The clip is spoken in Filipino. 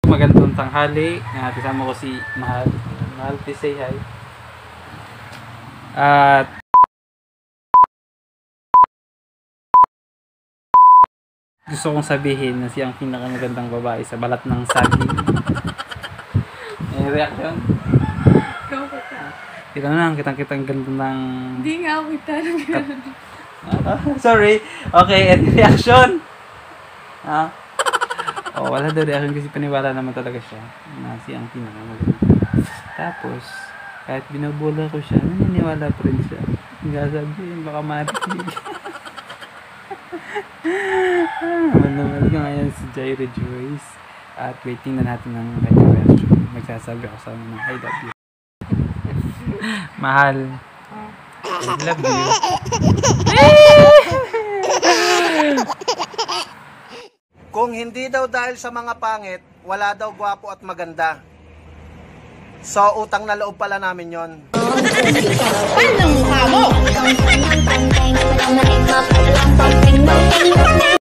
Magandang tanghali. Kasama ko si Mahal. Mahal, please say hi. At gusto kong sabihin na siya ang pinakamagandang babae sa balat ng saging. May reaction? Ikaw pa ka. Kita na lang, kitang ganda ng... Hindi nga ako kita ng gano'n. Sorry. Okay, and reaction? Oh, wala daw reaction kasi paniwala naman talaga siya na siya ang pinakamaganda. Tapos, kahit binabola ko siya, naniniwala pa rin siya. Hindi sabihin, baka matig. Naman ko ngayon si Jaira Joyce. At waiting na natin ng kanyang reaction. Magsasabi ako sa mga I love you. Mahal. I love you. Kung hindi daw dahil sa mga pangit, wala daw gwapo at maganda. So, utang na loob pala namin yon. Anong mukha mo?